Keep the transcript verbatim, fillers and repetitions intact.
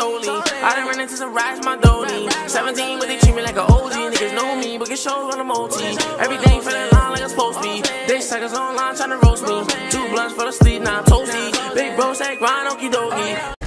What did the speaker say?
holy. I done ran into some rats, my dolly. seventeen, but they treat me like an O G. Niggas know me, but get shows on the multi. Everything feeling line like it's supposed to be. Bitch suckers online tryna roast me. Two blunts for the sleep, now I'm toasty. Big bro say grind, okie dokie.